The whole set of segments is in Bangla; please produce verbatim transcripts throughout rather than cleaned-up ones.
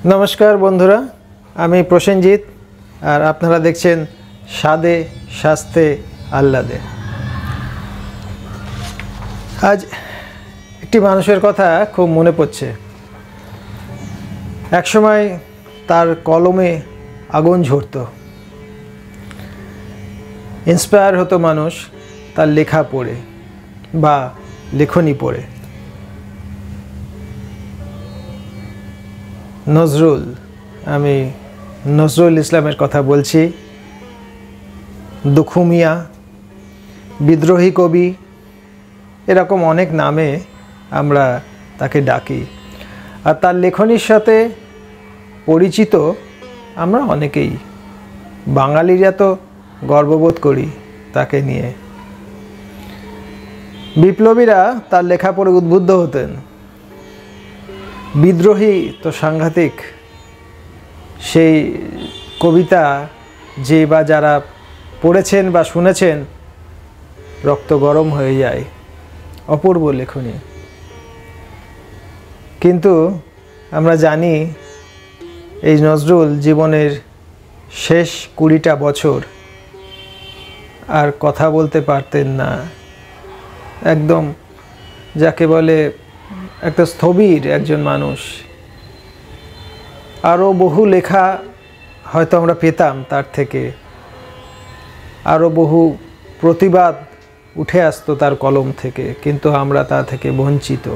नमस्कार बंधुरा आमी प्रसेनजित और आपनारा देखছেন सादे शास्ते आह्लादे। आज एकटी मानुषेर कथा खूब मने पड़ছে। एक समय तार कलमे आगुन झरतो, इन्सपायर हतो मानुष तार लेखा पढ़े बा लेखनी पढ़े। नजरुल आमी नजरुल इस्लामेर कथा बोलছি। दुखु मिया विद्रोही कवि एरकम अनेक नामे आमरा ताके डाकी और तार लेखनीर साथे परिचित आमरा अनेकेई। बांगालीरा तो गर्वबोध करी ताके निये। विप्लबीरा तार लेखा पढ़े उद्बुद्ध हतेन। विद्रोही तो सांघातिक सेई कविता जे बा जारा पढ़ेछेन बा शुनेछेन रक्त गरम हये जाय। अपूर्व लेखनी। किन्तु आमरा जानी एई नजरुल जीवनेर शेष कुड़ीटा बछर आर कथा बोलते पारतेन ना। एकदम जाके बोले एक तो স্থবির একজন মানুষ। आरो बहु लेखा হয়তো আমরা পেতাম তার থেকে। आरो बहु प्रतिबाद उठे आसतो तार कलम থেকে, কিন্তু আমরা তা থেকে বঞ্চিত।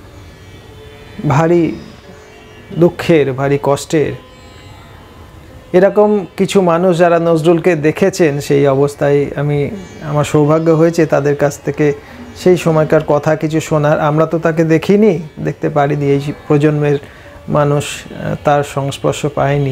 भारी दुखेर भारी कष्टेर এরকম কিছু মানুষ যারা নজরুলকে দেখেছেন সেই অবস্থায় আমি আমার সৌভাগ্য হয়েছে তাদের কাছ থেকে সেই সময়কার কথা কিছু শোনার। আমরা তো তাকে দেখিনি, দেখতে পারিনি, এই প্রজন্মের মানুষ তার সংস্পর্শ পায়নি।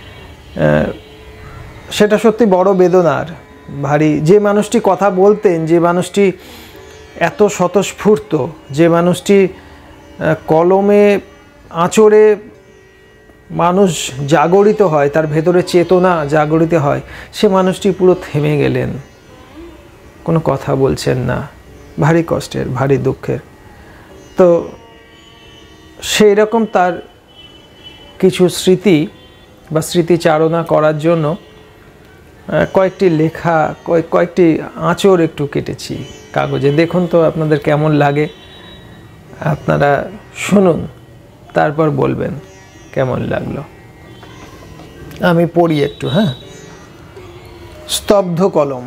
সেটা সত্যি বড় বেদনার ভারী। যে মানুষটি কথা বলতেন, যে মানুষটি এত স্বতঃস্ফূর্ত, যে মানুষটি কলমে আঁচড়ে মানুষ জাগরিত হয়, তার ভেতরে চেতনা জাগরিত হয়, সে মানুষটি পুরো থেমে গেলেন, কোনো কথা বলছেন না। भारी कष्टेर भारी दुखेर। तो सेई रकम तार किछु स्मृति बा स्मृतिचारणा करार जोन्नो कयेकटी लेखा कयेकटी आँचड़ एकटू केटेछि कागजे। देखुन तो आपनादेर केमन लागे, आपनारा शुनुन तारपर बोलबेन केमन लागलो। आमी पढ़ी एकटू। हाँ, स्तब्ध कलम।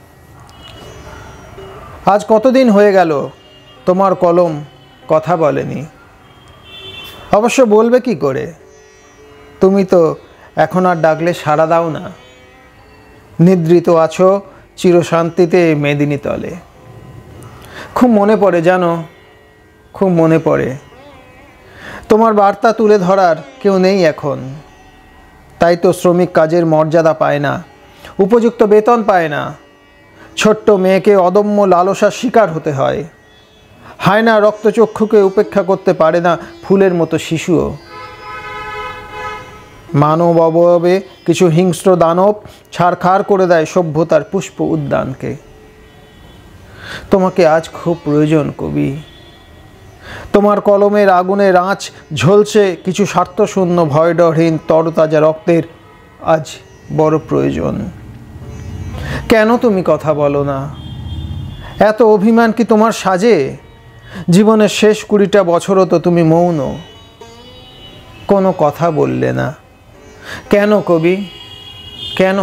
आज कतदिन हये गेल तोमार कलम कथा बोलेनी। अवश्य बोलबे कि करे, तुमी तो एखन आर डाकले साड़ा दाओ ना। निद्रित आछो चिरशान्तिते मेदिनी तले। खूब मने पड़े जानो, खूब मने पड़े। तोमार बार्ता तुले धरार केउ नेई एखन। ताई तो श्रमिक काजेर मर्यादा पाय ना, उपयुक्त बेतन पाय ना। छोट्ट मेये के अदम्य लालसार शिकार होते हय। हायना रक्तचक्षुके उपेक्षा करते पारे ना फुलेर मतो शिशुओ। मानव अवयवे किछु हिंस्र दानव छाड़खाड़ करे देय सभ्यतार पुष्प उद्यानके। तोमाके आज खूब प्रयोजन कवि। तोमार कलमेर आगुनेर आँच झलसे किछु स्वार्थशून्य भयडरहीन तरताजा रक्तेर आज बड़ प्रयोजन। केन तुमी कथा बोलो ना? एत अभिमान कि तोमार साजे? जीवनेर शेष कुड़ीटा बछरও तो तुमी मौन, कोनो कथा बोलले ना। केन कवि, केन?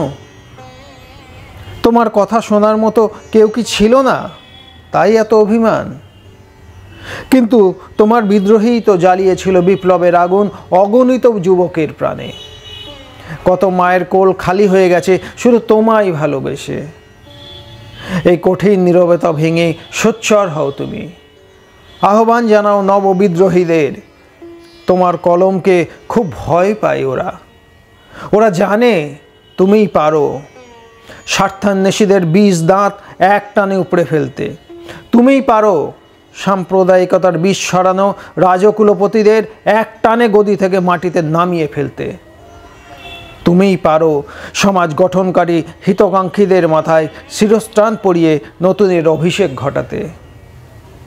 तोमार कथा शोनार मतो केउ कि छिलो ना, ताई एत अभिमान? किन्तु तोमार विद्रोही तो জ্বালিয়েছিল বিপ্লবের आगुन अगणित युवकेर प्राणे। कत मायेर कोल खाली हये गेছে शुधु तोमाय भालोबेसे। এই কঠিন নীরবতা ভেঙে সোচ্চার হও তুমি। আহ্বান জানাও নব বিদ্রোহীদের। তোমার কলমকে খুব ভয় পায় ওরা। ওরা জানে তুমিই পারো স্বার্থান্বেষীদের বীজ দাঁত এক টানে উপড়ে ফেলতে। তুমিই পারো সাম্প্রদায়িকতার বিষ ছড়ানো রাজকুলপতিদের এক টানে গদি থেকে মাটিতে নামিয়ে ফেলতে। তুমিই পারো সমাজ গঠনকারী হিতকাঙ্ক্ষীদের মাথায় শিরস্ত্রাণ পরিয়ে নতুনের অভিষেক ঘটাতে।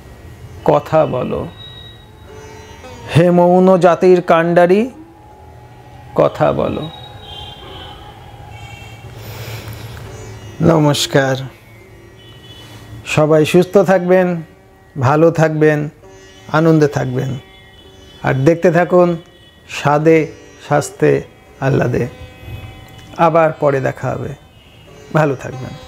কথা বলো হে মৌন জাতির কাণ্ডারি, কথা বলো। নমস্কার। সবাই সুস্থ থাকবেন, ভালো থাকবেন, আনন্দে থাকবেন, আর দেখতে থাকুন স্বাদে স্বাস্থ্যে আহ্লাদে। আবার পরে দেখা হবে। ভালো থাকবেন।